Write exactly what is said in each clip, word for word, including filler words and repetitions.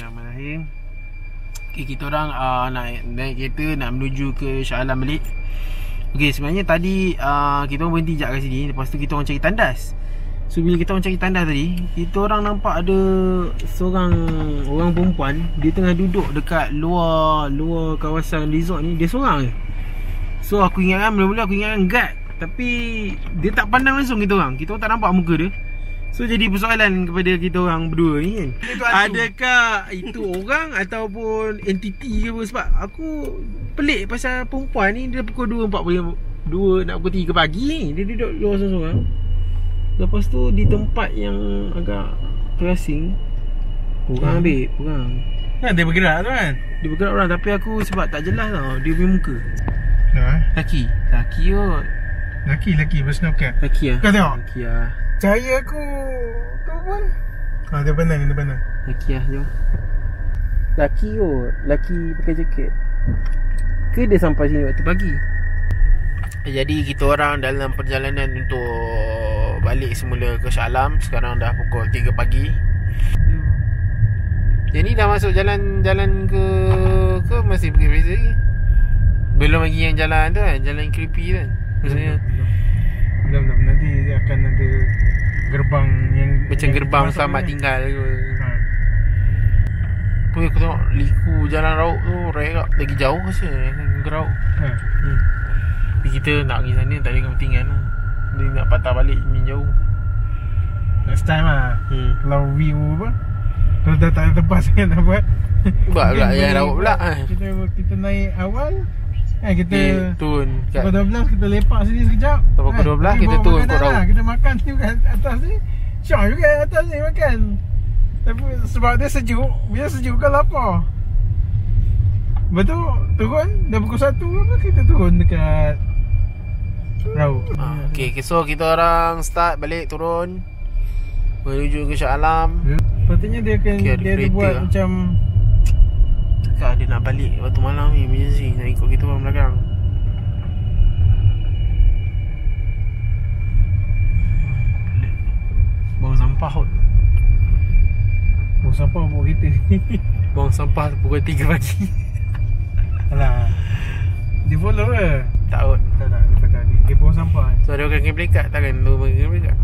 Bismillahirrahmanirrahim. Okay, kita orang uh, naik, naik kereta nak menuju ke Shah Alam balik. Okay, sebenarnya tadi uh, kita orang berhenti sekejap kat sini. Lepas tu kita orang cari tandas. So bila kita orang cari tandas tadi, kita orang nampak ada seorang orang perempuan. Dia tengah duduk dekat luar Luar kawasan resort ni. Dia seorang je. So aku ingatkan, mula-mula aku ingatkan guard. Tapi dia tak pandang langsung kita orang. Kita orang tak nampak muka dia. So jadi persoalan kepada kita orang berdua ni kan, adakah itu orang ataupun entiti ke apa. Sebab aku pelik pasal perempuan ni. Dia pukul dua empat puluh dua nak pukul tiga pagi ni, dia duduk luar seorang-seorang. Lepas tu di tempat yang agak terasing, orang ambil orang kan, dia bergerak tu kan. Dia bergerak orang. Tapi aku sebab tak jelas tau dia punya muka. Ha? Laki Laki kot. Laki-laki bersnokel. Laki lah. Kau tengok Laki lah. cahaya aku tu pun. Ha, dia pandang, dia pandang. Laki lah, jom. Laki kot. Laki pakai jaket. Ke dia sampai sini waktu pagi? Jadi kita orang dalam perjalanan untuk balik semula ke Shah Alam. Sekarang dah pukul tiga pagi. Jadi dah masuk jalan Jalan ke Ke masih pergi Fraser lagi? Belum lagi yang jalan tu kan, jalan creepy kan. Maksudnya belum, belum. Nanti dia akan ada gerbang yang macam yang gerbang selamat tinggal ke. Ha. Tu aku tengok liku jalan rauk tu raya lagi jauh rasa gerauk. Ha. Hmm. Tapi kita nak pergi sana tak ada kepentingan lah. Dia nak patah balik ni jauh. Next time lah. Hmm. Kalau view apa, kalau dah tak ada tempat sangat nak buat, buat pula yang rauk pula. Kita kita naik awal. Eh, kita okay, turun pukul dua belas kita lepak sini sekejap. Pukul eh, dua belas kita turun ke rauk. Kita makan ni kat atas ni. Syok juga atas ni makan. Tapi sebab dia sejuk, bila sejuk kan lapar. Betul, turun dah pukul satu apa kita turun dekat rauk. Ah, okay, so kita orang start balik turun menuju ke Shah Alam. Patutnya dia akan okay, dia ada buat lah macam Kak dia nak balik waktu malam ni, emergency nak ikut kita orang belakang. Buang sampah kot. Buang sampah bawa kereta ni. Buang sampah pukul tiga pagi. Alah, dia follow ke? Tak kot. Tak tak, tak tak. Dia buang sampah. So ada orang game dekat, takkan tu orang game dekat.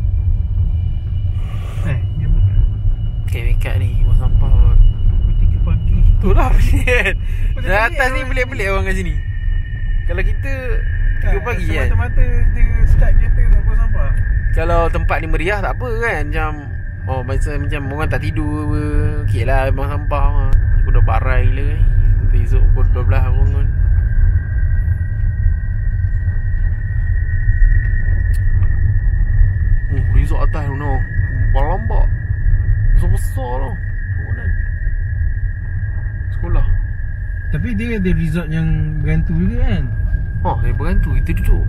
Eh, game dekat. Game dekat ni, buang sampah kot. Pagi. Itulah pelik. Dari atas ni pelik-pelik orang kat sini. Kalau kita tiga pagi kan, semata-mata dia start kereta tak buang sampah. Kalau tempat ni meriah tak apa kan. Macam oh macam macam orang tak tidur apa, okey lah buang sampah. Aku dah barai gila ni. Nanti esok pukul dua belas bangun. Oh, resort atas tu no. Lambak. Besar-besar tu. Sekolah. Tapi dia ada resort yang berhantu juga kan? Oh, dia berhantu, kita duduk.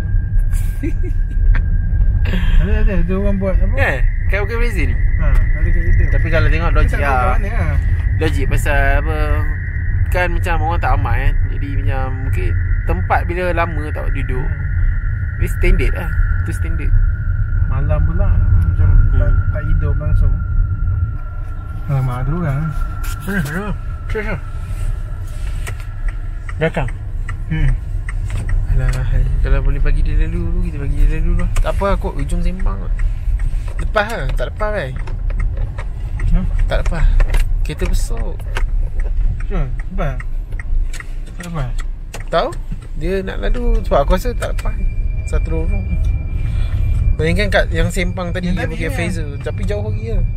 Ada ada, ada orang buat apa? Kan? Kat Bukit Fraser ni? Ha, ada kat situ. Tapi kalau tengok logik lah. lah Logik pasal apa, kan macam orang tak aman kan. Jadi macam mungkin tempat bila lama tak duduk, ni standard lah. Itu standard. Malam pula macam hmm. tak, tak hidup langsung. Alamak, ada orang. Sana, sana. Sana, sana. Belakang. Hmm. Alah, kalau boleh bagi dia lalu dulu, kita bagi dia lalu lah. Tak apa, kot ujung sembang kot. Lepas lah, tak lepas kan? Huh? Tak lepas. Kereta besar. Sure, lepas? Tak lepas? Tahu? Dia nak lalu sebab aku rasa tak lepas. Satu lorong. Bayangkan kat yang sempang tadi, yang pergi Fraser, tapi jauh lagi lah.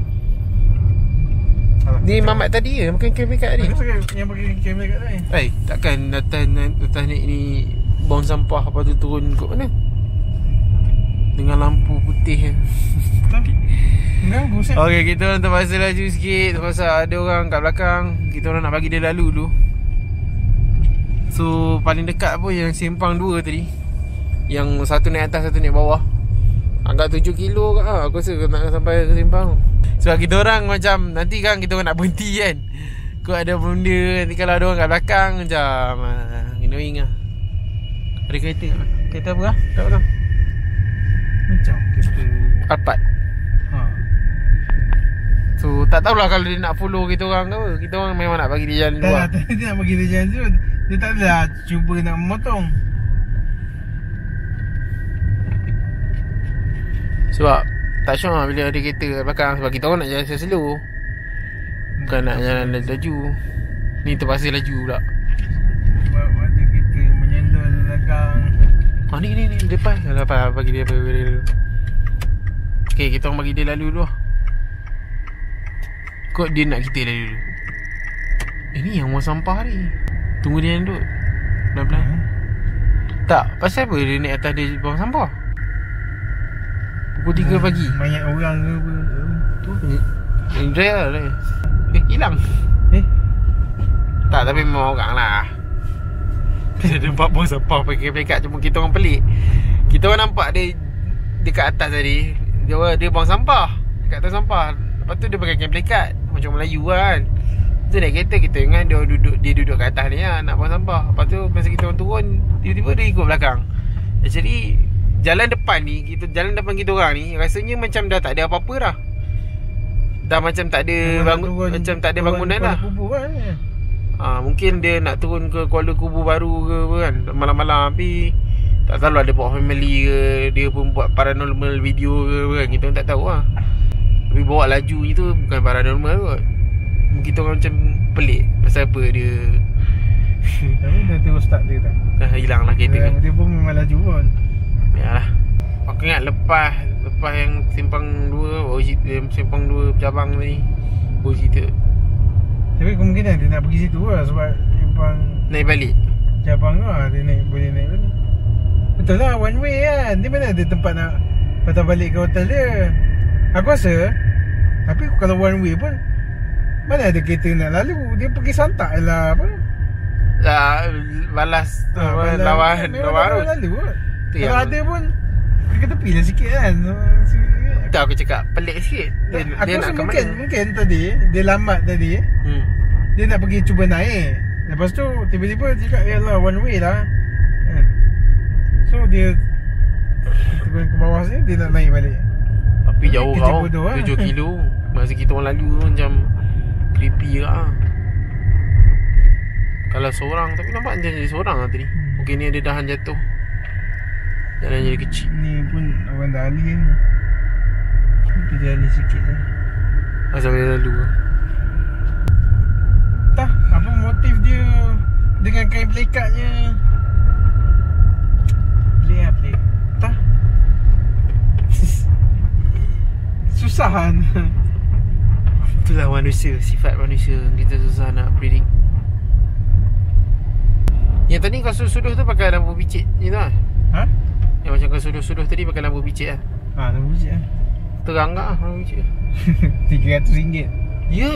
Ni mamat tadi ke? Bukan kamera kat tadi? Yang pakai kamera kat tadi? Eh, takkan atas, atas naik ni buang sampah lepas tu turun kot mana? Dengan lampu putih kan? Mengganggu set. Okay, kita orang terpaksa laju sikit pasal ada orang kat belakang. Kita orang nak bagi dia lalu dulu. So, paling dekat pun yang sempang dua tadi. Yang satu naik atas, satu naik bawah. Agak tujuh kilo kat lah. Aku rasa nak sampai ke sempang. Sebab kita orang macam nanti kan kita orang nak berhenti kan. Kau ada benda nanti kalau ada orang kat belakang macam uh, annoying lah. Ada kereta tak? Kereta apa lah? Tak tahu. Macam kereta Alphard. Ha. So tak tahulah kalau dia nak follow kita orang ke apa. Kita orang memang nak bagi dia jalan Tak luar. lah, dia nak bagi dia jalan tu. Dia tak adalah cuba nak memotong. Sebab tak syok lah bila ada kereta kat belakang. Sebab kita orang nak jalan slow. Bukan nak jalan laju. Ni terpaksa laju pula. Sebab ada kereta menyendol belakang. Ah ni ni ni depan. Lepas bagi dia bagi dia dulu. Okay, kita orang bagi dia lalu dulu. Kok dia nak kita lalu dulu. Eh ni yang buang sampah ni. Tunggu dia duduk. Pelan-pelan. Hmm. Tak, pasal apa dia naik atas dia buang sampah? Pukul tiga pagi. Mayat orang ke apa. Tu yang drive lah dia. Eh hilang. Eh Tak, tapi memang orang lah. Dia nampak buang sampah pakai pekat. Cuma kita orang pelik. Kita orang nampak dia dekat atas tadi. Dia, dia buang sampah dekat atas sampah. Lepas tu dia pakai kain pelikat. Macam Melayu kan. Tu naik kereta kita ingat dia duduk dia duduk kat atas ni lah, nak buang sampah. Lepas tu masa kita orang turun, tiba-tiba dia ikut belakang. Jadi jalan depan ni, kita jalan depan kita orang ni rasanya macam dah tak ada apa-apa dah. Dah macam tak ada bangun, turun, macam tak ada bangunan dah. Kan? Ha, mungkin dia nak turun ke Kuala Kubu baru ke apa kan, malam-malam. Tapi tak tahu lah dia buat family ke, dia pun buat paranormal video ke apa kan, kita pun tak tahu lah. Tapi bawa laju itu bukan paranormal kot. Kita orang macam pelik. Pasal apa dia Tapi dia terus start dia tak. dah hilang lah kereta dia, dia pun memang laju pun. Yalah. Aku ingat lepas Lepas yang simpang dua, baru cerita simpang dua cabang ni, baru cerita Tapi kemungkinan dia nak pergi situ lah. Sebab simpang naik balik. cabang lah. Dia naik, boleh naik balik. Betul lah, one way kan. Dia mana ada tempat nak patah balik ke hotel dia. Aku rasa. Tapi kalau one way pun, mana ada kereta nak lalu. Dia pergi santak lah apa. Dah balas tu Ha, apa, balas- lawan memang lawan dah road. lalu kot. Tu Kalau yang- ada pun ke tepi lah sikit kan. So, Tak, aku cakap pelik sikit. Dia, aku dia nak rasa ke mungkin mana? Mungkin tadi dia lambat tadi. Hmm. Dia nak pergi cuba naik. Lepas tu tiba-tiba dia cakap yalah one way lah kan? So dia turun ke bawah sini, dia nak naik balik. Tapi jauh Kerja kau bodoh lah. tujuh kilo. Masa kita orang lalu tu macam creepy lah. Kalau seorang, tapi nampak macam jadi seorang lah tadi. Mungkin ni ada dahan jatuh, jalan jadi kecil. Ni pun orang dah alih ni. Tapi dia alih sikit lah. Asal dia lalu lah. Entah apa motif dia dengan kain pelekatnya. Pelik lah pelik. Entah. Susah kan. Itulah manusia, sifat manusia. Kita susah nak predict. Yang tadi kau suduh-suduh tu pakai lampu picit je tu lah. Ha? Yang macam kau suduh-suduh tadi pakai lampu picit lah. Ha, lampu picit lah. Terang tak lah lampu picit. tiga ratus ringgit. Ya.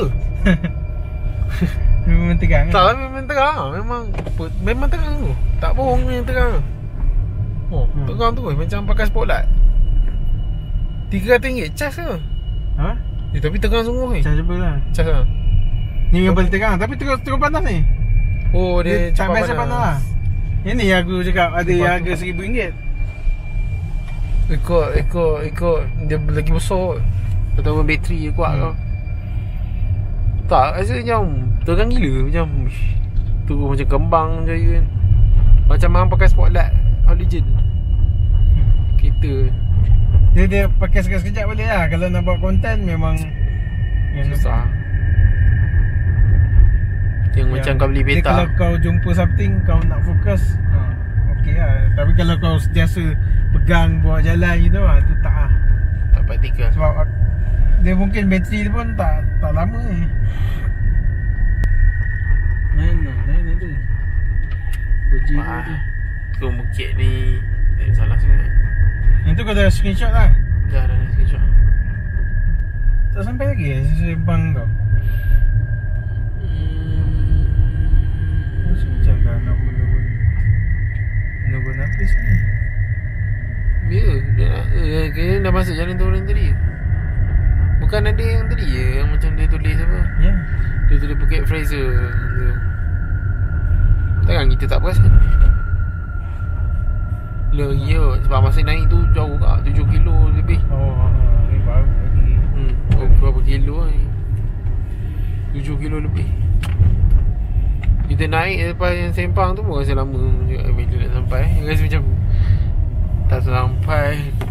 Memang tegang Tak kan? lah, memang terang. Memang memang terang tu. Tak bohong yang terang. Oh, Hmm. terang tu macam pakai spotlight. tiga ratus ringgit cas ke? Ha? Eh, tapi terang sungguh ni. Macam cuba lah. Cas lah. Ni yang paling tegang. Tapi terus terus panas ni. Oh, dia, Dia tak cepat biasa panas lah. Yang ni yang aku cakap ada Cepat yang tu. harga seribu ringgit. Ikut, ikut, ikut. Dia lagi besar. Ataupun bateri dia kuat Hmm. kau. Tak, rasa macam terang gila. Macam ish, tu macam kembang je kan. Macam hang pakai spotlight halogen. Kereta. Dia dia pakai sekejap-sekejap boleh lah. Kalau nak buat konten memang yang Susah. Yang macam kau beli dia peta. kalau kau jumpa something, kau nak fokus, ha, okey lah. Tapi kalau kau sentiasa pegang buat jalan gitu lah, tu tak lah. Tak praktikal. Sebab ak- dia mungkin bateri dia pun tak tak lama ni. Lain lah, lain ada. Uji Wah, tu. tu bukit ni tak ada salah sangat. Yang tu kau dah screenshot lah. Dah dah dah sekejap. Tak sampai lagi eh, sembang kau. Hmm. Macam dah nak menunggu menunggu nafis ni. Ya, dia nak, eh, kayaknya dah masuk jalan turun tadi. Bukan ada yang tadi ya, yang macam dia tulis apa? Ya. Dia tulis Bukit Fraser tu. Takkan kita tak perasan. Lagi ya, sebab masa naik tu jauh kak, tujuh kilo lebih. Oh, ni baru lagi. Hmm, berapa kilo ni. tujuh kilo lebih. Kita naik lepas yang Sempang tu pun rasa lama juga bila nak sampai. Rasa macam tak sampai.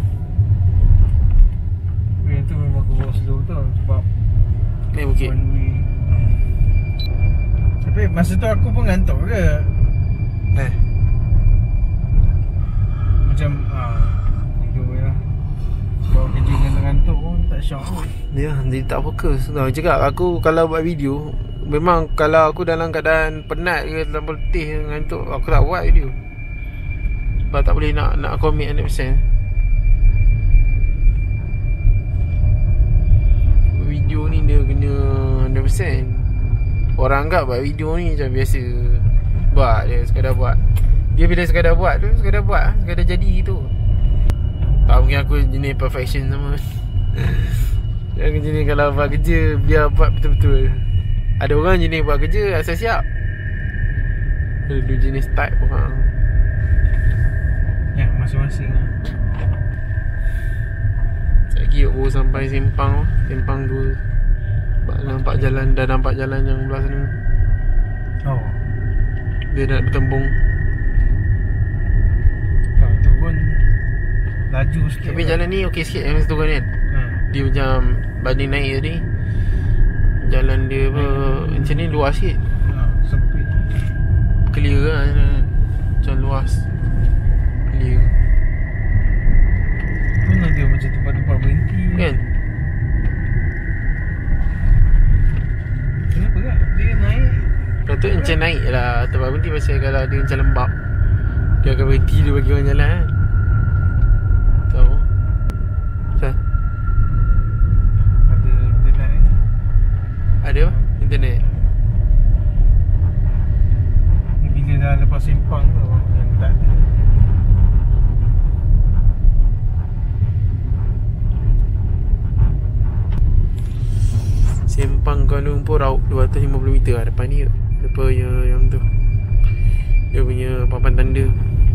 Yang tu memang aku bawa slow tau. Sebab naik bukit. Tapi masa tu aku pun ngantuk ke. Eh Macam ah, tidur je lah. Bawa kerja dengan ngantuk pun tak syok pun. Ya, jadi tak fokus. Tahu cakap aku kalau buat video, memang kalau aku dalam keadaan penat ke, dalam letih ngantuk, aku tak buat video. Sebab tak boleh nak nak commit one hundred percent. Video ni dia kena one hundred percent. Orang anggap buat video ni macam biasa. Buat je, sekadar buat. Dia bila sekadar buat tu, sekadar buat, sekadar jadi gitu. Tak mungkin aku jenis perfection sama. Yang jenis kalau buat kerja, biar buat betul-betul. Ada orang jenis buat kerja asal siap. Ada dua jenis type orang. Ya, masing-masing lah. Sekejap lagi baru sampai Sempang. Sempang dua. Nampak jalan, dah nampak jalan yang belah sana. Oh, dia nak bertembung. kalau tu pun laju sikit. Tapi jalan ni okey sikit yang satu kan. hmm. Dia macam banding naik tadi, jalan dia apa, macam ni luas sikit. ha, Sempit. Clear lah, macam luas, clear Pun ada macam tempat-tempat berhenti kan. Kenapa tak? Dia naik. Lepas tu macam naik lah tempat berhenti. Pasal kalau dia macam lembab, dia akan berhenti, dia bagi orang jalan kan. Tahu Sah? Ada internet ni. Ada apa? Internet. Bila dah lepas Sempang tu yang tak ada. Sempang Kuala Lumpur Raub dua ratus lima puluh meter lah depan ni. Depan yang, yang tu, dia punya papan tanda.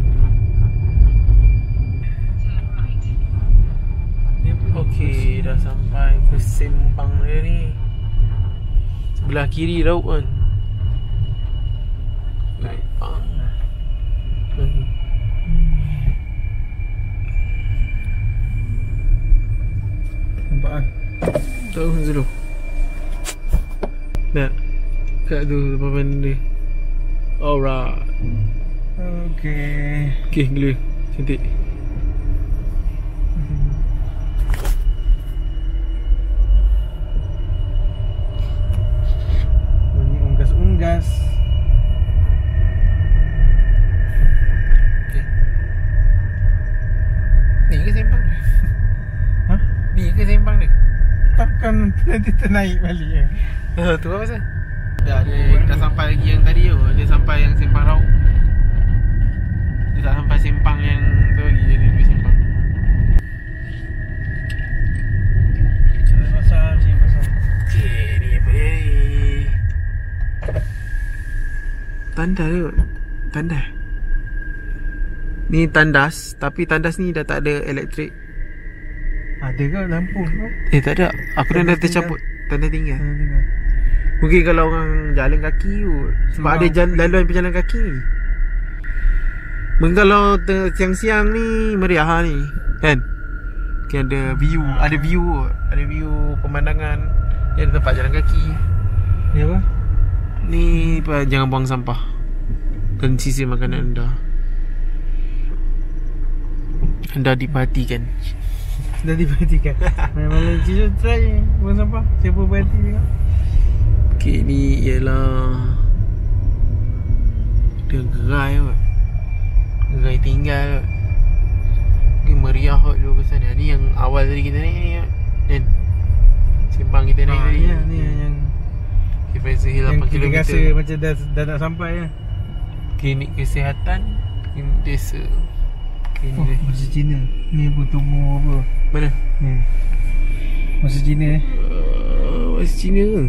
Okey, dah sampai ke Sempang dia ni. Sebelah kiri Raub kan. Sempang. Hmm. Nampak kan? Tahu dulu. Nak kat tu papan dia. Alright. Okay. Okay, gila. Cantik. Bunyi unggas-unggas. Okay. Ni ke Sempang dia? Ha? Ni ke Sempang dia? Takkan nanti ternaik balik eh. Uh, tu apa pasal? Dah, dia dah sampai lagi yang tadi tu. Dia sampai yang Sempang Raub. Dia tak sampai Sempang yang tu lagi. Jadi lebih Sempang. Cik pasal, cik pasal. Okay, ni apa dia ni? Tanda tu. Tanda. Ni tandas. Tapi tandas ni dah tak ada elektrik. Ada ke lampu tu? Eh tak ada. Aku dah dah Tanda tercampur. Tanda tinggal. Ada tengok. Mungkin kalau orang jalan kaki kot. Sebab Sebab ada jalan, laluan pejalan kaki. Mungkin kalau te- siang-siang ni meriah ni kan. Mungkin ada view. Ada view kot. Ada view pemandangan. Dia ada tempat jalan kaki. Ni apa? Ni apa, jangan buang sampah dan sisa makanan anda. Anda diperhatikan. Dah diperhatikan. Malam-malam cik try buang sampah. Siapa perhati tengok. Okay, ni ialah dia gerai kot. Gerai tinggal kot. Ni meriah kot dulu ke sana. Ni yang awal tadi kita naik ni kot. Kan? Sempang kita naik Ah, tadi. ni, ni yang Okay, Fraser Hill yang lapan kita kilometer. rasa macam dah, dah nak sampai ya. Klinik kesihatan, klinik desa. Klinik Oh, desa. masa Cina. Ni apa tumbuh apa? Mana? Ni. Masa Cina eh. Uh, Masa Cina ke?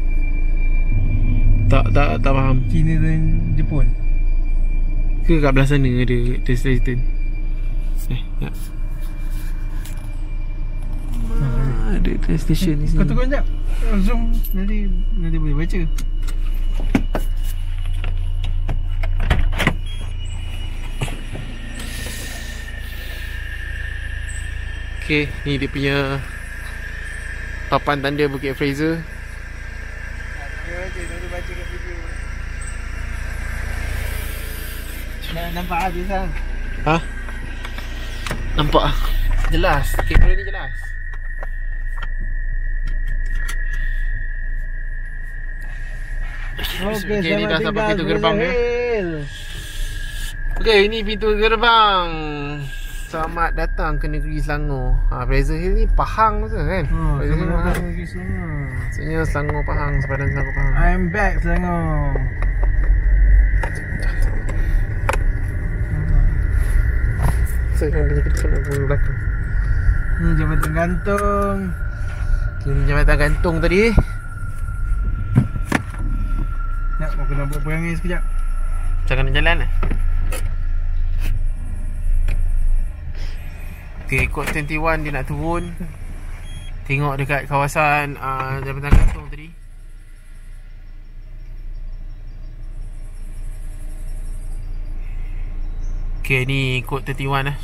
Tak, tak, tak faham. Cina dan Jepun. Ke kat belah sana ada Destination. Eh, ya. ada train station di Kau sini. tunggu sekejap. Zoom nanti nanti boleh baca. Okay, ni dia punya papan tanda Bukit Fraser. Dia baca, dia baca kat video. Dah nampak habis kan? Ha? Nampak ah. Jelas. Kamera ni jelas. Okey, Okay, ni dah sampai pintu tinggal gerbang dia. Hill. Okey, ini pintu gerbang. Selamat datang ke negeri Selangor. Ha, Fraser Hill ni Pahang betul kan? Oh, Fraser Hill selamat Pahang. datang ke Selangor. Maksudnya Selangor Pahang, sepadan Selangor Pahang. I'm back Selangor. Saya yang punya kita nak pergi belakang. Ni jambatan gantung. Okay, ni jambatan gantung tadi. Nak aku nak buat perangai sekejap. Jangan nak jalan lah. Okay, kod dua puluh satu dia nak turun. Tengok dekat kawasan uh, jambatan gantung tadi. Okay, ni kod dua puluh satu lah.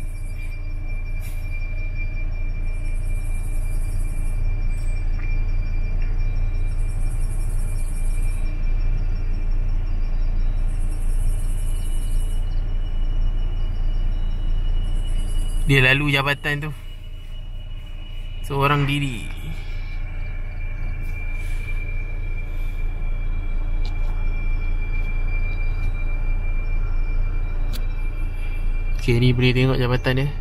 Dia lalu jabatan tu seorang diri. Okay, ni boleh tengok jabatan dia.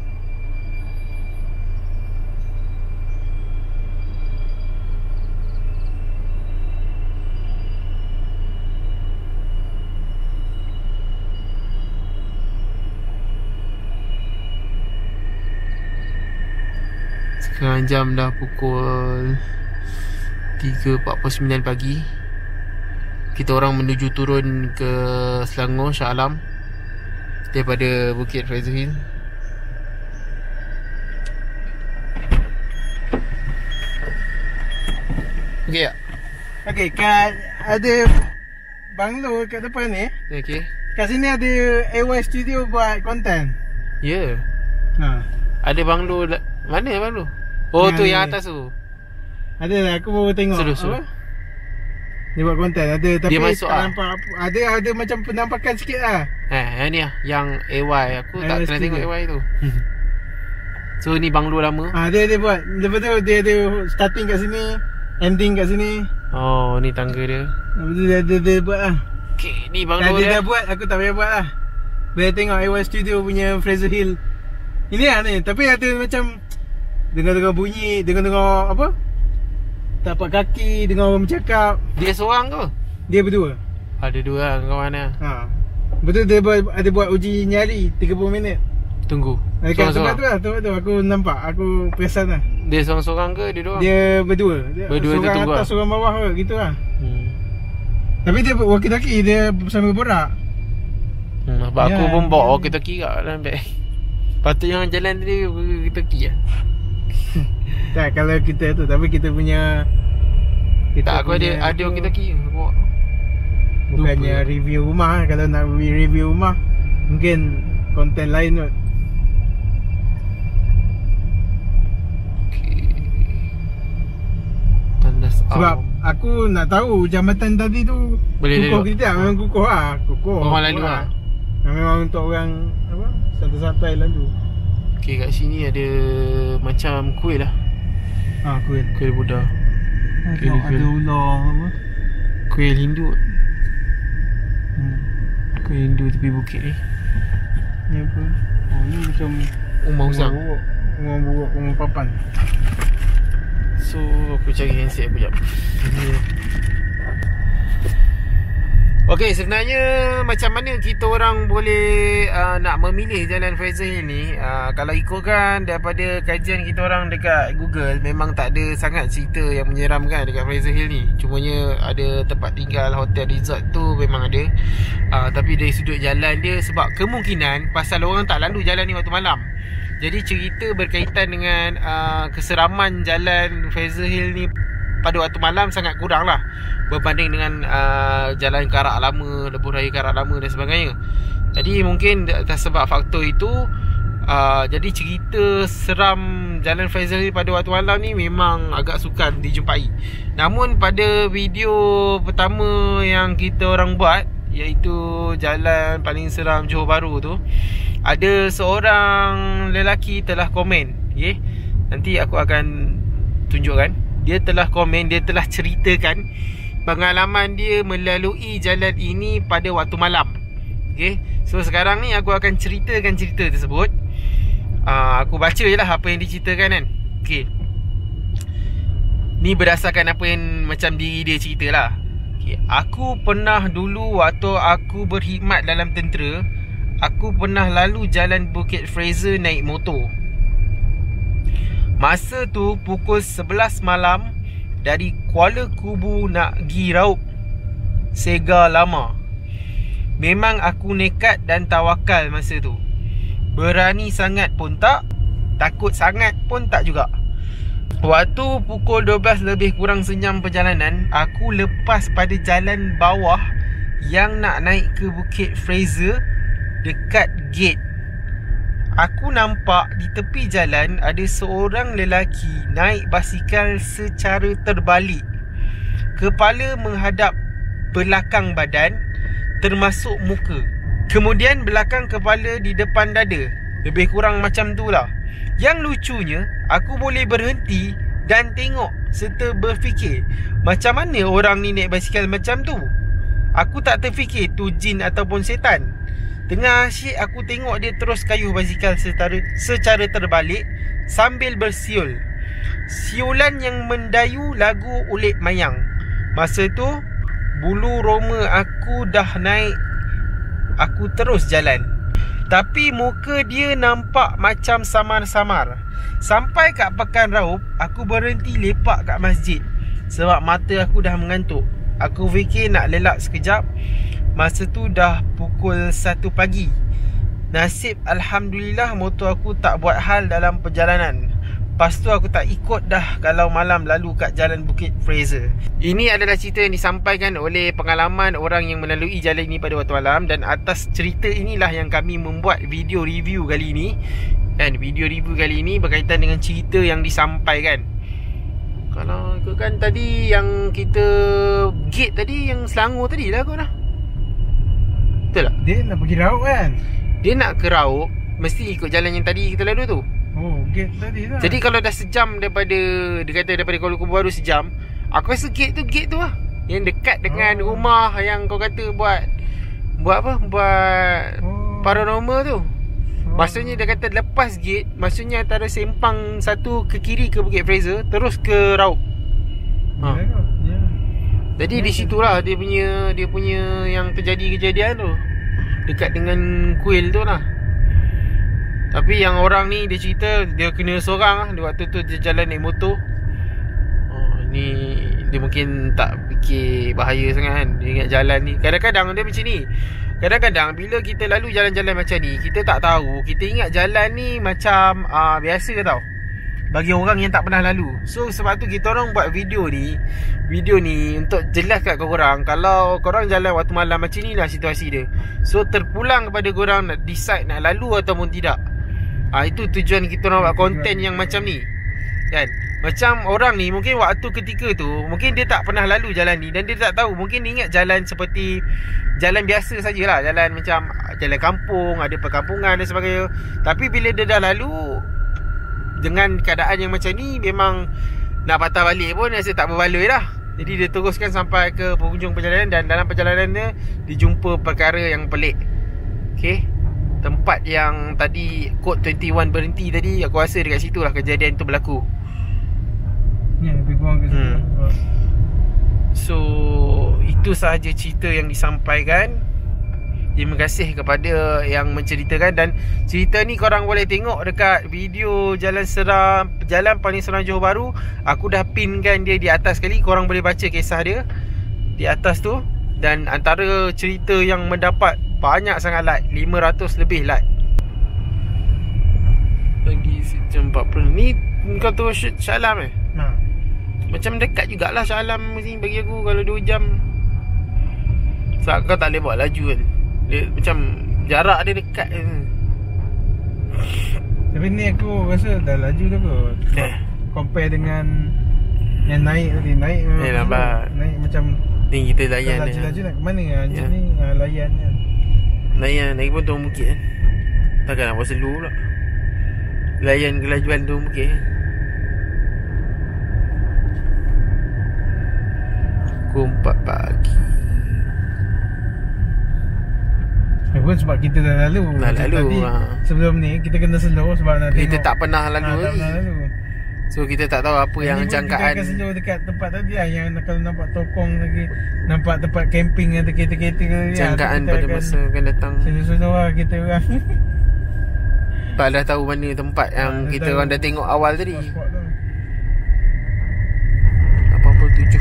Sekarang jam dah pukul tiga empat puluh sembilan pagi. Kita orang menuju turun ke Selangor, Shah Alam, daripada Bukit Fraser Hill. Okey tak? Okey, kat ada banglo kat depan ni. Okey. Kat sini ada A Y Studio buat konten. Ya. Yeah. Ha. Ada banglo la- mana banglo? Oh, Yang tu ni. yang atas tu. Ada lah, aku baru tengok. Suruh, suruh. Apa? Dia buat konten ada tapi Dia masuk tak ah? nampak apa. Ada ada macam penampakan sikit lah. Eh, yang ni lah, yang A Y. Aku tak A Y pernah Studio. tengok A Y tu. So ni banglo lama. Ah, dia dia buat. Lepas tu dia ada starting kat sini, ending kat sini. Oh, ni tangga dia. Lepas tu dia dia, dia buat lah. Okey, ni Dah banglo dia dia. dah buat, aku tak payah buat lah. Boleh tengok A Y Studio punya Fraser Hill. Ini lah ni, tapi ada macam dengar-dengar bunyi, dengar-dengar apa? Tapak kaki, dengar orang bercakap. Dia seorang ke? Dia berdua. Ada dua lah kawan lah. Ha. Betul dia buat, ada buat uji nyali tiga puluh minit. Tunggu. Dekat tempat Seorang-seorang. tu lah, tempat tu aku nampak, aku perasan lah. Dia seorang-seorang ke dia dua? Dia berdua. Dia Berdua tu seorang tunggu atas, lah. seorang bawah ke, gitu lah. Hmm. Tapi dia walkie-talkie, dia sambil borak. Hmm, sebab Ya, aku pun bawa ya. walkie-talkie kat dalam beg. Patutnya jalan tadi walkie-talkie lah. Tak, kalau kita tu, tapi kita punya kita Tak, aku ada punya ada tu, walkie-talkie aku bawa. bukannya Lupa. review rumah. Kalau nak review rumah, mungkin konten lain kot. Okay. Tandas Sebab awam. aku nak tahu jambatan tadi tu Boleh kukuh lalu. ke tidak. Memang kukuh lah. Kukuh. Orang lalu kukuh lah. Memang untuk orang apa, santai-santai lalu. Okay, kat sini ada macam kuil lah. Ha, kuil. Kuil Buddha. Kuil, Tengok kuil. ada ular apa. Kuil Hindu. Hmm. Kuil Hindu tepi bukit ni. Ni apa? Oh, ni macam Rumah usang. buruk. Rumah buruk, rumah papan. So aku cari handset aku jap. Okey, sebenarnya macam mana kita orang boleh uh, nak memilih jalan Fraser Hill ni, uh, kalau ikutkan daripada kajian kita orang dekat Google, memang tak ada sangat cerita yang menyeramkan dekat Fraser Hill ni. Cumanya ada tempat tinggal, hotel, resort tu memang ada. uh, Tapi dari sudut jalan dia, sebab kemungkinan pasal orang tak lalu jalan ni waktu malam, Jadi cerita berkaitan dengan uh, keseraman jalan Fraser Hill ni pada waktu malam sangat kurang lah berbanding dengan uh, jalan Karak Lama, Lebuh Raya Karak Lama dan sebagainya. Jadi mungkin atas sebab faktor itu, uh, jadi cerita seram jalan Fraser Hill pada waktu malam ni memang agak sukar dijumpai. Namun pada video pertama yang kita orang buat, iaitu jalan paling seram Johor Bahru tu, ada seorang lelaki telah komen, okay? Nanti aku akan tunjukkan. Dia telah komen, dia telah ceritakan pengalaman dia melalui jalan ini pada waktu malam. Okay? So sekarang ni aku akan ceritakan cerita tersebut. uh, Aku baca je lah apa yang diceritakan kan. Okay, ni berdasarkan apa yang macam diri dia cerita lah. Okay. Aku pernah dulu waktu aku berkhidmat dalam tentera, aku pernah lalu jalan Bukit Fraser naik motor. Masa tu pukul sebelas malam dari Kuala Kubu nak pergi Raup Sega Lama. Memang aku nekat dan tawakal masa tu. Berani sangat pun tak, takut sangat pun tak juga. Waktu pukul dua belas lebih kurang sejam perjalanan, aku lepas pada jalan bawah yang nak naik ke Bukit Fraser. Dekat gate, aku nampak di tepi jalan ada seorang lelaki naik basikal secara terbalik. Kepala menghadap belakang badan, termasuk muka. Kemudian belakang kepala di depan dada. Lebih kurang macam tu lah. Yang lucunya, aku boleh berhenti dan tengok serta berfikir, macam mana orang ni naik basikal macam tu? Aku tak terfikir tu jin ataupun setan. Tengah asyik aku tengok dia terus kayuh basikal secara, secara terbalik sambil bersiul. Siulan yang mendayu lagu Ulit Mayang. Masa tu bulu roma aku dah naik. Aku terus jalan, tapi muka dia nampak macam samar-samar. Sampai kat Pekan Raup, aku berhenti lepak kat masjid sebab mata aku dah mengantuk. Aku fikir nak lelak sekejap. Masa tu dah pukul satu pagi. Nasib Alhamdulillah motor aku tak buat hal dalam perjalanan. Lepas tu aku tak ikut dah kalau malam lalu kat jalan Bukit Fraser. Ini adalah cerita yang disampaikan oleh pengalaman orang yang melalui jalan ini pada waktu malam. Dan atas cerita inilah yang kami membuat video review kali ini. Dan video review kali ini berkaitan dengan cerita yang disampaikan. Kalau ikutkan tadi yang kita gate tadi, yang Selangor tadi lah kau dah. Betul tak? Dia nak pergi Raup kan? Dia nak ke Raup, mesti ikut jalan yang tadi kita lalu tu. Oh, gate tadi lah. Jadi kalau dah sejam daripada, dia kata daripada Kuala Kubu Baru sejam, aku rasa gate tu gate tu lah, yang dekat dengan oh. rumah yang kau kata buat Buat apa? Buat oh. paranormal tu. oh. Maksudnya dia kata lepas gate, maksudnya antara sempang satu ke kiri ke Bukit Fraser, terus ke Raup. ha. Ya. Jadi ya, di situlah dia punya Dia punya yang terjadi kejadian tu, dekat dengan kuil tu lah. Tapi yang orang ni dia cerita dia kena seorang lah. Dia waktu tu dia jalan naik motor. Oh, ni dia mungkin tak fikir bahaya sangat kan. Dia ingat jalan ni, kadang-kadang dia macam ni. Kadang-kadang bila kita lalu jalan-jalan macam ni, kita tak tahu, kita ingat jalan ni macam uh, biasa tau bagi orang yang tak pernah lalu. So sebab tu kita orang buat video ni Video ni untuk jelas kat korang, kalau korang jalan waktu malam macam ni lah situasi dia. So terpulang kepada korang nak decide nak lalu ataupun tidak. ha, Itu tujuan kita orang buat konten yang macam ni kan. Macam orang ni mungkin waktu ketika tu, mungkin dia tak pernah lalu jalan ni, dan dia tak tahu, mungkin dia ingat jalan seperti jalan biasa sajalah, jalan macam jalan kampung, ada perkampungan dan sebagainya. Tapi bila dia dah lalu dengan keadaan yang macam ni, memang nak patah balik pun rasa tak berbaloi dah. Jadi dia teruskan sampai ke penghujung perjalanan, dan dalam perjalanan dia dijumpa perkara yang pelik. Okay, tempat yang tadi Kod dua puluh satu berhenti tadi, aku rasa dekat situ lah kejadian tu berlaku. Ya, lebih kurang ke situ. hmm. So itu sahaja cerita yang disampaikan. Terima kasih kepada yang menceritakan. Dan cerita ni korang boleh tengok dekat video Jalan Seram, Jalan Paling Seram Johor Bahru. Aku dah pinkan dia di atas sekali. Korang boleh baca kisah dia di atas tu. Dan antara cerita yang mendapat banyak sangat like, lima ratus lebih like. Lagi sejam empat puluh. Ni kau tu Shah Alam eh? Ha. Macam dekat jugalah Shah Alam ni bagi aku kalau dua jam. Sebab kau tak boleh bawa laju kan. Dia macam jarak dia dekat je. Tapi ni aku rasa dah laju tu kot. Eh. Compare dengan yang naik tadi. Naik Eh, nampak. Naik macam Ni kita layan ni. laju-laju nak ke mana lah. Macam Ya. ni ha, layan je. Layan lagi pun turun bukit kan. Takkan nak buat selu pula. Layan kelajuan turun bukit kan. Pukul empat pagi. Eh, pun sebab kita dah lalu. Dah Macam lalu, tadi, ha. Sebelum ni kita kena slow sebab nak Kita tengok. tak pernah lalu ha, tak lagi. pernah lalu. So kita tak tahu apa yang Ini pun jangkaan. kita akan slow dekat tempat tadi lah. Yang kalau nampak tokong lagi, nampak tempat camping atau kereta-kereta lagi, Jangkaan kita pada akan masa akan datang. slow-slow lah kita orang. Tak dah tahu mana tempat yang Ha, dah kita tahu. orang dah tengok awal tadi. Spot tu. lapan puluh tujuh.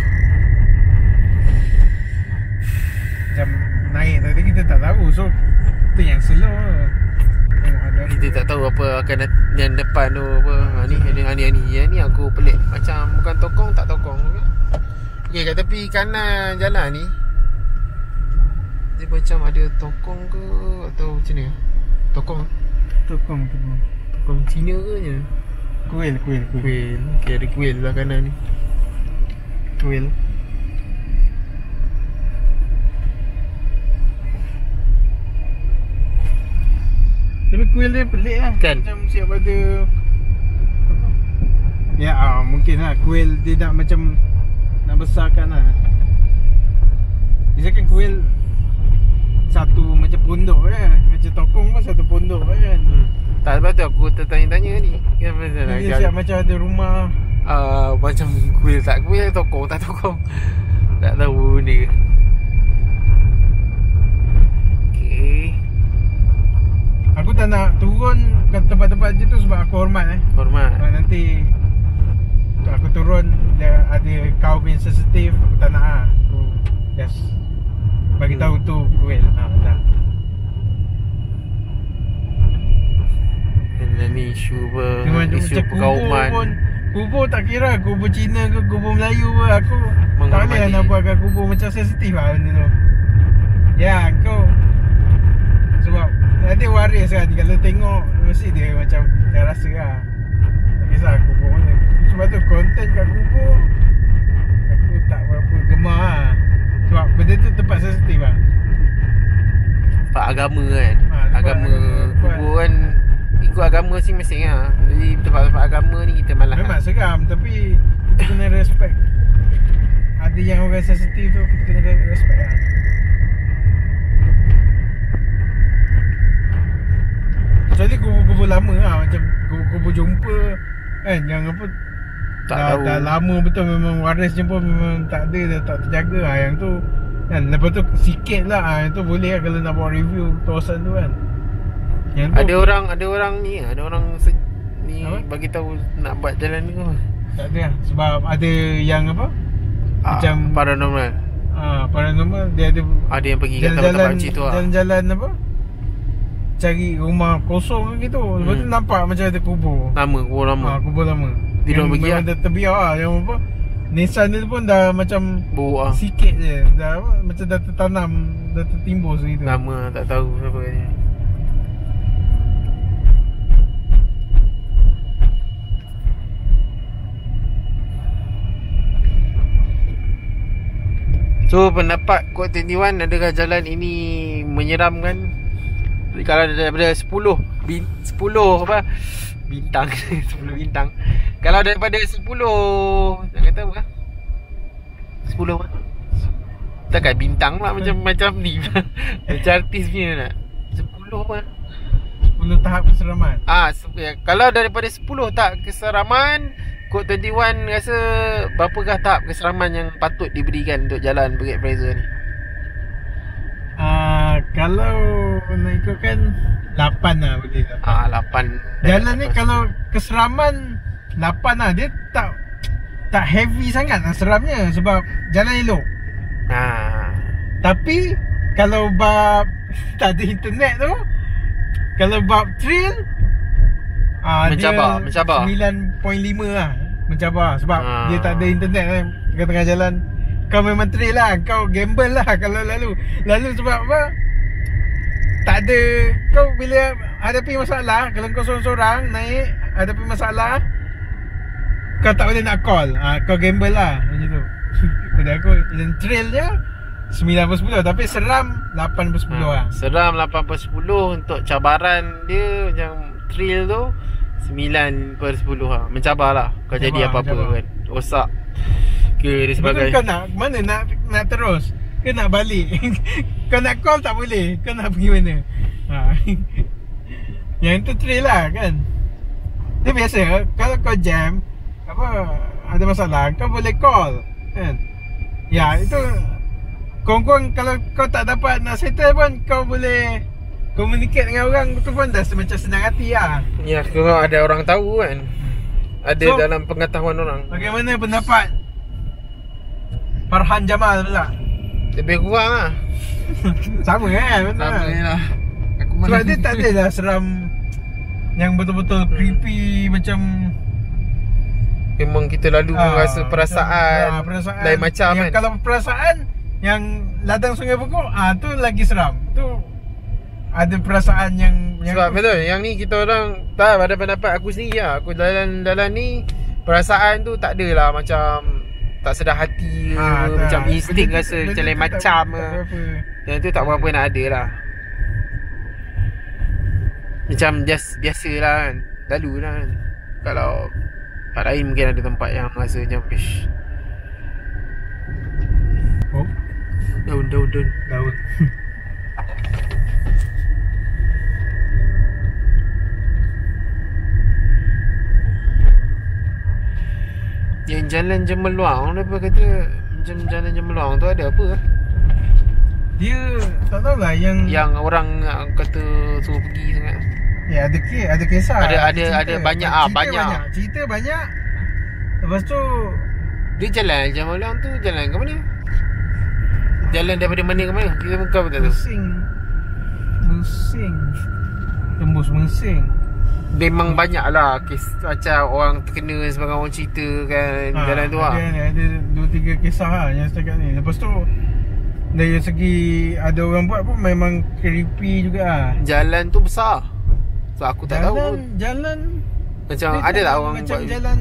Macam naik tadi kita tak tahu. So tu yang slow lah. Tengok ada Kita tak tahu apa akan dat- yang depan tu apa. Ha, ni ni ni ni yang ni aku pelik. Macam bukan tokong tak tokong. Okey kat tepi kanan jalan ni. Dia macam ada tokong ke atau macam ni? Tokong tokong tu. tokong Cina ke je? Kuil, kuil, kuil. Kuil. Okey ada kuil belah kanan ni. Kuil. Tapi kuil dia pelik lah. Kan? Macam siap ada. Ya ah, mungkin lah kuil dia nak macam nak besarkan lah. Misalkan kuil satu macam pondok kan. Macam tokong pun satu pondok kan. Hmm. Tak sebab tu aku tertanya-tanya ni. Kan pasal nak Dia siap macam ada rumah. uh, macam kuil tak kuil, tokong tak tokong. Tak tahu ni. Okey. Aku tak nak turun ke tempat-tempat je tu sebab aku hormat eh. Hormat. Kalau nanti aku turun dia ada kaum yang sensitif, aku tak nak lah. Aku just bagi tahu tu kuil. Ha dah. Dan ni isu apa? Dia macam Isu macam kubur perkauman. pun. Kubur tak kira kubur Cina ke kubur Melayu ke, aku tak boleh lah Menghormati. nak buatkan kubur macam sensitif lah benda tu. Ya kau sebab ada waris kan, kalau tengok mesti dia macam dia rasa lah. Tak kisah kubur mana. Sebab tu konten kat kubur aku tak berapa gemar lah. Sebab benda tu tempat sensitif lah. Tempat agama kan. Ha, tempat agama agama, kubur kan ikut agama masing-masing lah. Jadi tempat-tempat agama ni kita malah Memang seram tapi kita kena respect. Ada yang orang sensitif tu kita kena respect lah. Kecuali kubur-kubur lama lah. Macam kubur-kubur jumpa kan, yang apa tak dah, tahu. dah lama betul, memang warisnya pun memang tak ada dah, tak terjaga lah. Yang tu kan, lepas tu sikit lah ha, yang tu boleh lah kalau nak buat review kawasan tu kan. Yang tu Ada orang ada orang ni ada orang se- ni Apa? bagi tahu nak buat jalan ni ke. tak ada lah. Sebab ada yang apa Ah, Macam- paranormal. ha, paranormal dia ada Ada yang pergi kat tempat-tempat jalan-jalan macam tu lah. jalan-jalan apa cari rumah kosong ke gitu. Lepas tu Hmm. nampak macam ada kubur. Lama, kubur lama. Ha, kubur lama. Dia Yang orang pergi memang lah. dah terbiar lah. Yang apa Nissan dia pun dah macam Buruk ah. sikit je. Dah apa macam dah tertanam, dah tertimbus gitu. Lama tak tahu siapa ni. So pendapat Kod dua puluh satu, adakah jalan ini menyeramkan? Kalau daripada sepuluh bin, sepuluh apa bintang sepuluh bintang. Kalau daripada sepuluh nak kata apa? sepuluh apa? Takkan bintang pula macam macam ni. Macam artis punya nak. sepuluh apa? sepuluh tahap keseraman. Ah, se- ya, kalau daripada sepuluh tak keseraman, Kod dua puluh satu rasa berapakah tahap keseraman yang patut diberikan untuk jalan Bukit Fraser ni? Ah, kalau nak ikutkan lapan lah boleh lah. Ah, lapan. Jalan ni kalau keseraman lapan lah. Dia tak tak heavy sangat lah seramnya sebab jalan elok. Ah. Tapi kalau bab tak ada internet tu, kalau bab thrill Ah, Mencabar, dia mencabar. sembilan perpuluhan lima lah. Mencabar sebab Ah. dia tak ada internet kan. Kat tengah jalan. Kau memang trail lah. Kau gamble lah kalau lalu. Lalu sebab apa? Tak ada. Kau bila hadapi masalah, kalau kau seorang-seorang naik, hadapi masalah, kau tak boleh nak call. Ah, kau gamble lah. Macam tu. Pada aku, dan trail je sembilan per sepuluh. Tapi seram lapan per sepuluh ha, lah. Seram lapan per sepuluh. Untuk cabaran dia macam trail tu sembilan per sepuluh lah. Mencabar lah. Kau Mencabar, jadi apa-apa mencabar. kan, rosak ke dia Sebab sebagai. kau nak mana nak nak terus ke nak balik. Kau nak call tak boleh. Kau nak pergi mana? Ha. Yang itu trail lah kan. Dia biasa kalau kau jam apa ada masalah kau boleh call kan. Ya itu kurang-kurang kalau kau tak dapat nak settle pun kau boleh communicate dengan orang tu pun dah macam senang hati lah. Ya, kalau ada orang tahu kan. Ada So, dalam pengetahuan orang. Bagaimana pendapat Farhan Jamal pula? Lebih kurang lah. Sama kan? Betul Sama kan? lah. Aku Sebab dia tak ada lah seram yang betul-betul creepy macam memang kita lalu ah, merasa perasaan, macam, ah, perasaan lain macam yang kan. Kalau perasaan yang ladang Sungai Pokok, ah tu lagi seram. Tu ada perasaan yang, yang Sebab betul, yang ni kita orang tak ada pendapat aku sendiri lah. Aku dalam-dalam ni perasaan tu tak adalah macam tak sedar hati ke, ah, tak. macam insting Benda rasa tu- macam benda lain tu tak- macam tak ke. berapa. Yang tu tak berapa nak ada lah. Macam just biasa lah kan. Lalu lah kan. Kalau tempat lain mungkin ada tempat yang rasa macam ish, Oh, daun daun daun. daun. Yang jalan Jemeluang dia apa kata macam jalan Jemeluang tu ada apa? Dia tak tahulah yang Yang orang uh, kata suruh pergi sangat. ya ada ke ada kisah. Ada- ada- cerita. ada banyak, ah, Cerita banyak. Cerita banyak. Lepas tu Dia jalan Jemeluang tu jalan ke mana? Jalan daripada mana ke mana? Kita bukan betul tu. Mesing. Mesing. Tembus Mesing. Memang banyak lah kes macam orang terkena sebagai orang cerita kan Ha, jalan tu lah. ada, ada dua tiga kisah lah yang setakat ni. Lepas tu dari segi ada orang buat pun memang creepy juga lah. Jalan tu besar. So aku tak tahu pun. Jalan Macam dia ada tak jalan orang macam buat jalan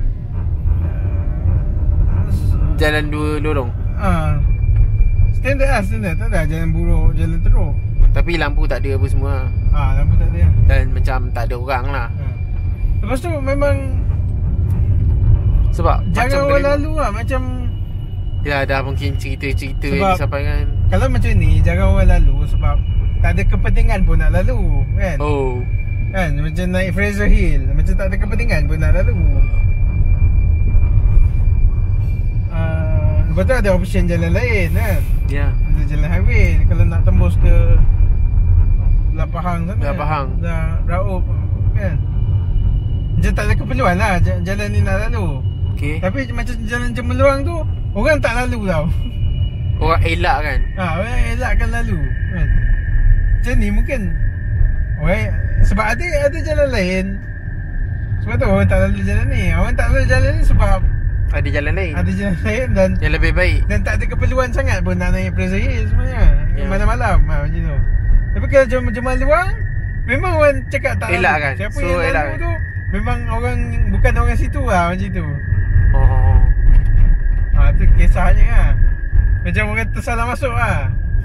jalan dua lorong. ah standard lah, standard. Tak ada jalan buruk, jalan teruk. Tapi lampu tak ada apa semua. Ah, lampu tak ada. Dan macam tak ada orang lah. Ha. Lepas tu memang Sebab jangan macam orang boleh- lalu lah. Macam Ya dah mungkin cerita-cerita Sebab- yang disampaikan. kalau macam ni jangan orang lalu sebab tak ada kepentingan pun nak lalu kan. Oh. Kan macam naik Fraser Hill, macam tak ada kepentingan pun nak lalu. Uh, lepas tu ada option jalan lain kan. Ya. Ada jalan highway kalau nak tembus ke Belah Pahang sana. Belah Pahang. Dah Raub kan. Macam tak ada keperluan lah j- jalan ni nak lalu. Okey. Tapi macam jalan Cemerlang tu orang tak lalu tau. Orang elak kan. Ha, orang elakkan lalu kan. Macam ni mungkin orang, sebab ada ada jalan lain. Sebab tu orang tak lalu jalan ni. Orang tak lalu jalan ni sebab Ada jalan lain ada jalan lain dan yang lebih baik. dan tak ada keperluan sangat pun nak naik Fraser Hill sebenarnya. Ya. Malam-malam ha, macam tu. Tapi kalau jemaah luar memang orang cakap tak Elak lalu. kan? Siapa So, yang elak lalu kan? tu memang orang bukan orang situ lah macam tu. Oh. Ha, tu kisahnya lah. Macam orang tersalah masuk lah.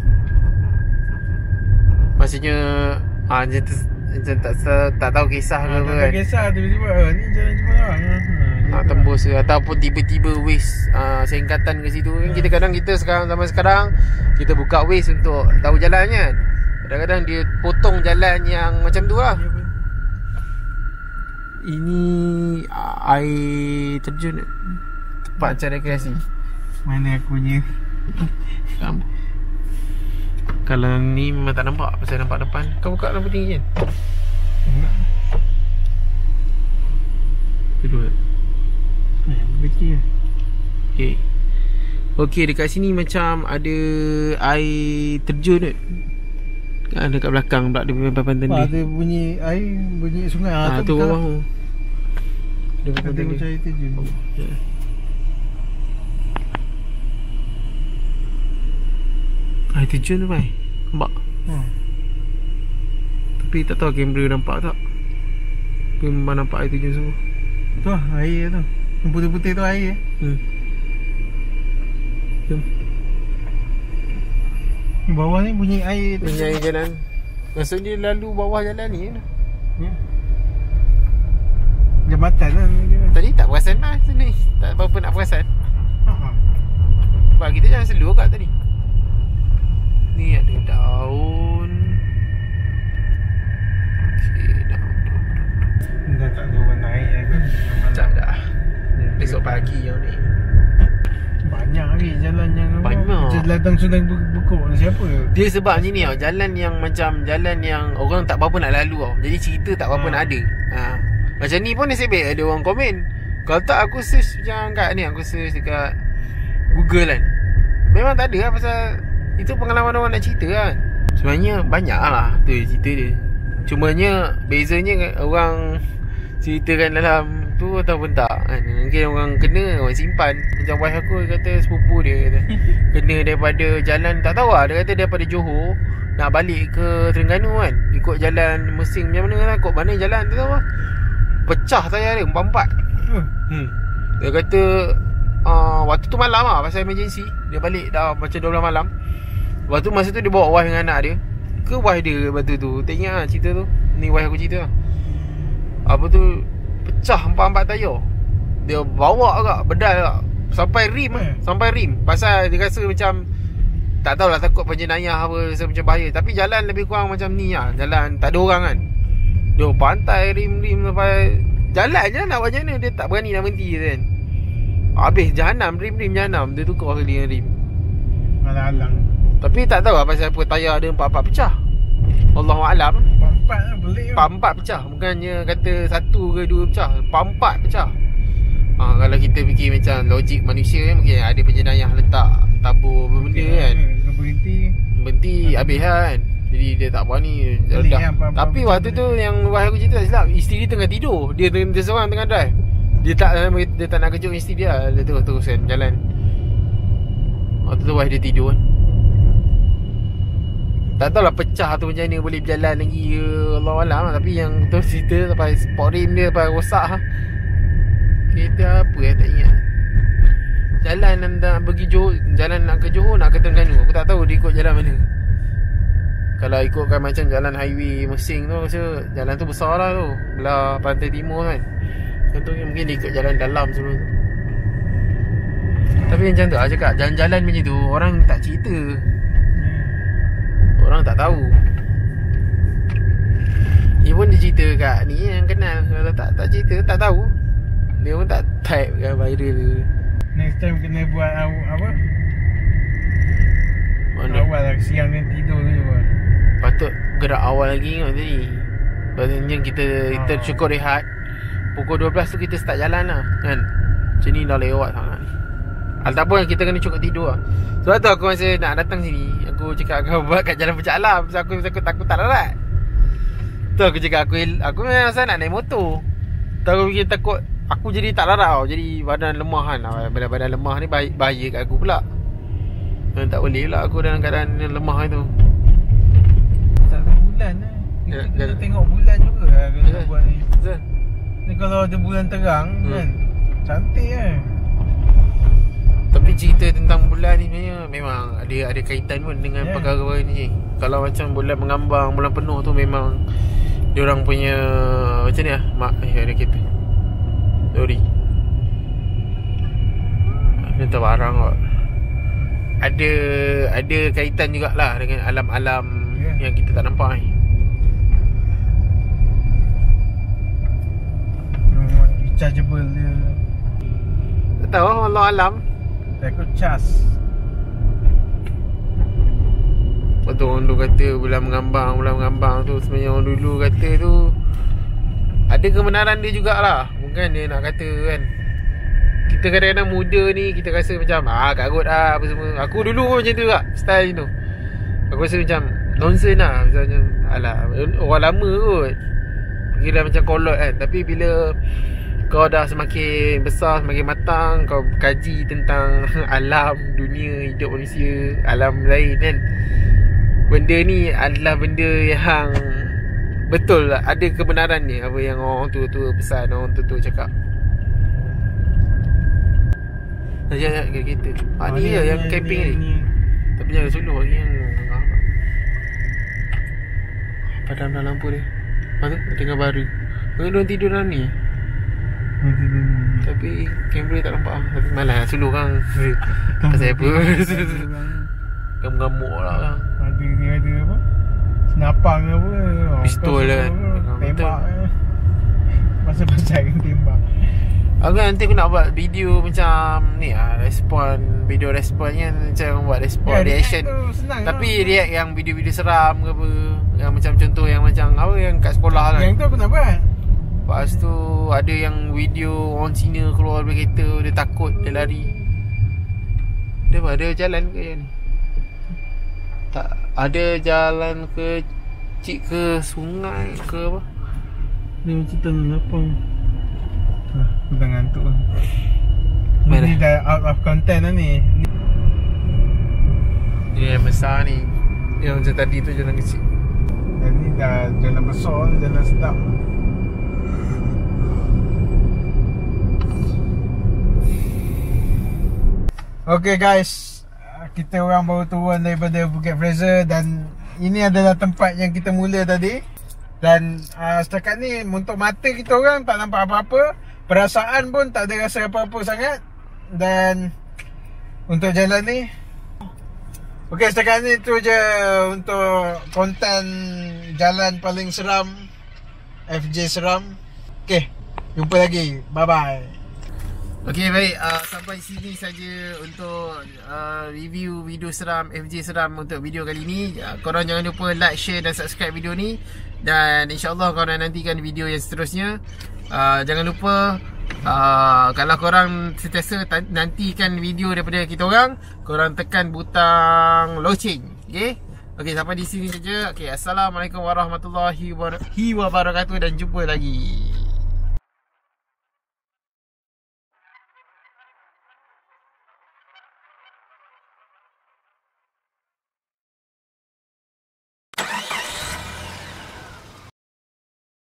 Maksudnya ah macam, tu- macam tak tak tahu kisah ke Ha, apa tak kan. ada kisah tiba-tiba oh, ni jalan Cemerlang. Ha, Nak tembus ke ataupun tiba-tiba waste uh, singkatan ke situ. Kan kita kadang kita sekarang zaman sekarang kita buka waste untuk tahu jalan kan. Kadang-kadang dia potong jalan yang macam tu lah. Ini uh, air terjun tempat macam rekreasi. Mana aku punya. Faham? Kalau ni memang tak nampak pasal nampak depan. Kau buka lampu tinggi kan? Kedua. Eh, kecil. Okay. Okay, dekat sini macam ada air terjun kan? Kan dekat belakang pula dia papan tadi. Ada bunyi air, bunyi sungai. Ah, tu bawah tu. Dia papan Ada tadi. macam air terjun. Ya. Air terjun tu mai. Nampak? Hmm. Tapi tak tahu kamera nampak tak. Tapi memang nampak air terjun semua. Tu lah air tu. Yang putih-putih tu air. Hmm. Jom. Bawah ni bunyi air tu. Bunyi air jalan. Maksud dia lalu bawah jalan ni kan? Ya. Jambatan lah ni. Tadi tak perasan lah sini. Tak apa-apa nak perasan. Ha. Sebab kita jangan slow kat tadi. Ni ada daun. Okay, daun. Dah tak ada orang naik lagi. Tak dah. Besok pagi yang ni. Banyak lagi jalan yang apa, Banyak. Jalan Sungai Bekok ni siapa? Dia sebab ni ni tau, jalan yang macam jalan yang orang tak berapa nak lalu tau. Jadi cerita tak berapa Ha. nak ada. Ha. Macam ni pun nasib baik ada orang komen. Kalau tak aku search macam kat ni, aku search dekat Google kan. Memang tak ada lah pasal itu pengalaman orang nak cerita kan. Sebenarnya banyak lah tu cerita dia. Cumanya bezanya orang ceritakan dalam tu ataupun tak kan. Mungkin orang kena, orang simpan. Macam wife aku kata sepupu dia kata kena daripada jalan, tak tahu lah. Dia kata daripada Johor nak balik ke Terengganu kan, ikut jalan Mesing macam mana lah, ikut mana jalan tak tahu lah. Pecah tayar dia empat-empat. hmm. Dia kata uh, waktu tu malam lah, pasal emergency. Dia balik dah macam dua belas malam. Waktu masa tu dia bawa wife dengan anak dia. Ke wife dia waktu tu, tak ingat lah cerita tu. Ni wife aku cerita lah. Apa tu, pecah empat-empat tayar. Dia bawa agak bedal agak sampai rim eh. Sampai rim. Pasal dia rasa macam tak tahulah, takut penjenayah apa, rasa macam bahaya. Tapi jalan lebih kurang macam ni lah. Jalan tak ada orang kan. Dia pantai rim-rim sampai jalan je nak buat macam mana. Dia tak berani nak berhenti kan. Habis jahanam, rim-rim jahanam. Dia tukar kali dengan rim. Alang-alang. Tapi tak tahu lah pasal apa tayar dia empat-empat pecah. Allahualam. Empat-empat lah pelik tu. Empat-empat pecah. Bukannya kata satu ke dua pecah. Empat-empat pecah. Ha, kalau kita fikir macam logik manusia kan, mungkin ada penjenayah letak tabur benda kan. Dia berhenti. Berhenti habis kan. Jadi dia tak berani Pelik dah. kan, apa-apa Tapi macam waktu tu. tu yang wife aku cerita tak silap, isteri dia tengah tidur. Dia, dia, dia seorang tengah drive. Dia tak dia tak nak kejut isteri dia. Dia terus teruskan jalan. Waktu tu wife dia tidur kan. Tak tahulah pecah tu macam mana, boleh berjalan lagi ke, Allahualam lah. Tapi yang tu cerita sampai spot rim dia sampai rosak lah. Kereta apa yang tak ingat. Jalan nak pergi Johor, jalan nak ke Johor, nak ke Terengganu. Aku tak tahu dia ikut jalan mana. Kalau ikutkan macam jalan highway Mesing tu, rasa jalan tu besar lah tu, belah pantai timur kan. Contohnya mungkin dia ikut jalan dalam semua tu. Tapi macam tu lah cakap, jalan-jalan macam tu orang tak cerita, orang tak tahu. Dia pun dia cerita kat ni yang kenal. Kalau tak tak cerita, tak tahu. Dia pun tak type kan viral tu. Next time kena buat aw- apa? Mana? Awal lah siang ni tidur tu je. Patut gerak awal lagi ingat tadi. Maksudnya kita kita Ah. cukup rehat. Pukul dua belas tu kita start jalan lah kan. Macam ni dah lewat sangat. Ataupun kita kena cukup tidur lah. Sebab tu aku masa nak datang sini, aku cakap kau buat kat jalan Puncak Alam. Sebab aku, aku takut tak larat. Tu aku cakap aku aku memang rasa nak naik motor. Tu aku fikir takut aku jadi tak larat tau. Jadi badan lemah kan. Badan-badan lemah ni bahaya, bahaya kat aku pula. Dan tak boleh pula aku dalam keadaan lemah itu. Satu bulan lah. Kita Ya, kena ya. tengok bulan juga lah kalau Ya. buat ni. Betul? Ni kalau ada bulan terang Hmm. kan, cantik kan. Tapi cerita tentang bulan ni sebenarnya memang ada ada kaitan pun dengan Ya. perkara ni. Kalau macam bulan mengambang, bulan penuh tu memang diorang punya macam ni lah. Mak, eh ada kereta. Sorry. Ni tak barang kot. Ada ada kaitan jugalah dengan alam-alam Ya. yang kita tak nampak ni. Memang rechargeable dia. Tak tahu Allah alam. Takut cas. Lepas tu orang dulu kata bulan mengambang, bulan mengambang tu sebenarnya orang dulu kata tu ada kebenaran dia jugalah. Bukan dia nak kata kan, kita kadang-kadang muda ni kita rasa macam ah karut lah apa semua. Aku dulu pun macam tu juga, style tu. Aku rasa macam nonsense lah. Misalnya alah, orang lama kot kira macam kolot kan. Tapi bila kau dah semakin besar, semakin matang, kau kaji tentang alam, dunia, hidup manusia, alam lain kan, benda ni adalah benda yang betul lah, ada kebenaran ni apa yang orang tua-tua pesan, orang tua-tua cakap. Sekejap, sekejap, kereta. Ah, ni lah yang camping ni, ni. Tapi jangan suluh lagi yang padam dah lampu dia. Lepas tu, tengah baru mereka diorang tidur dalam ni. Tapi kamera tak nampak. Tapi malas lah suluh kan. Pasal apa? Gamuk-gamuk lah kan. Ada ni ada apa? Senapang ke apa? Pistol lah. Tembak pasal-pasal yang tembak. Aku nanti aku nak buat video macam ni lah, respon, video respon kan, macam buat respon, ya, reaction senang. Tapi react yang video-video seram ke apa, yang macam contoh yang macam apa yang kat sekolah kan. Yang tu aku nak buat. Lepas tu ada yang video orang Cina keluar dari kereta, dia takut, dia lari. Dia apa, ada jalan ke yang ni? Tak, ada jalan ke cik ke sungai ke apa? Ni macam tengah lapang. Aku dah ngantuk lah. Mana? Ni dah out of content lah ni. Ini yang besar ni. Yang macam tadi tu jalan kecil. Dan ni dah jalan besar, jalan sedap. Okay guys, kita orang baru turun daripada Bukit Fraser. Dan ini adalah tempat yang kita mula tadi. Dan uh, setakat ni untuk mata kita orang tak nampak apa-apa. Perasaan pun tak ada rasa apa-apa sangat. Dan untuk jalan ni, okey, setakat ni tu je untuk konten jalan paling seram, F J seram. Okey, jumpa lagi. Bye bye. Okey, baik, uh, sampai sini saja untuk uh, review video seram, F J seram untuk video kali ni. uh, Korang jangan lupa like, share dan subscribe video ni. Dan insyaAllah korang nantikan video yang seterusnya. uh, Jangan lupa, uh, kalau korang sentiasa nantikan video daripada kita orang, korang tekan butang loceng. Okay, okay, sampai di sini saja. Okay, Assalamualaikum warahmatullahi wabarakatuh dan jumpa lagi.